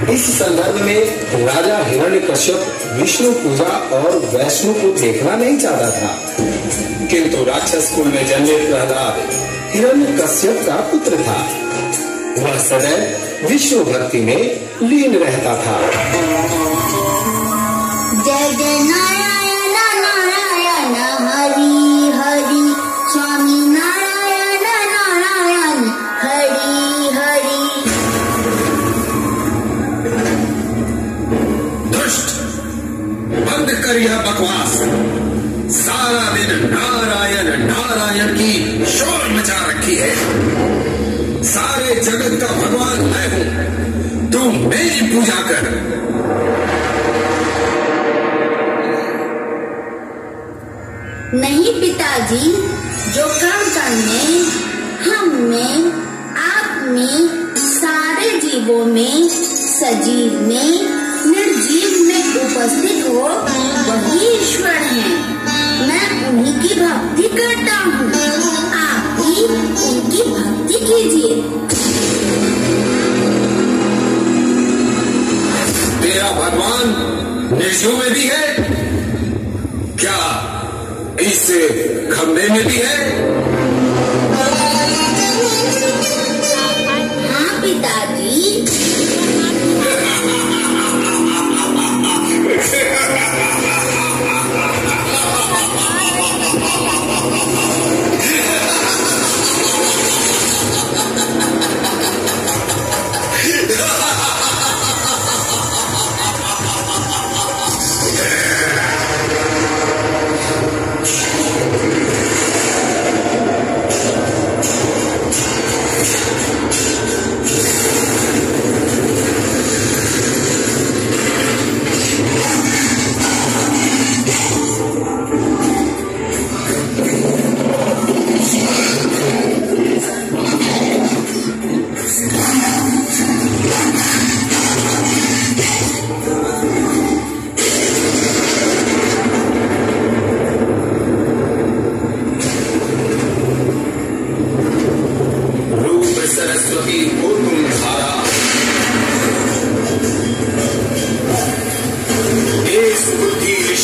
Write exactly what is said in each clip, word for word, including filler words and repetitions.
इस संदर्भ में राजा हिरण्यकश्यप विष्णु पूजा और वैष्णु को देखना नहीं चाहता था, किंतु राक्षस कुल में जन्मे प्रहलाद हिरण्यकश्यप का पुत्र था। वह सदैव विष्णु भक्ति में लीन रहता था। जय जय नारायण नारायण हरि हरि, स्वामी नारायण नारायण हरि हरि। दुष्ट, बंद कर यह बकवास। सारा दिन नारायण नारायण की शोर मचा रखी है। सारे जगत का भगवान मैं हूं, तू मेरी पूजा कर। नहीं पिताजी, जो कण कण में, हम में, आप में, सारे जीवों में, सजीव में, निर्जीव में उपस्थित हो वही ईश्वर है। मैं उन्हीं की भक्ति करता हूँ, आप भी उनकी भक्ति कीजिए। तेरा भगवान निर्जीव में भी है क्या? इस खंबे में भी है? हाँ पिताजी।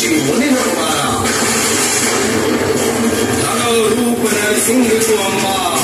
सिंह को अम्मा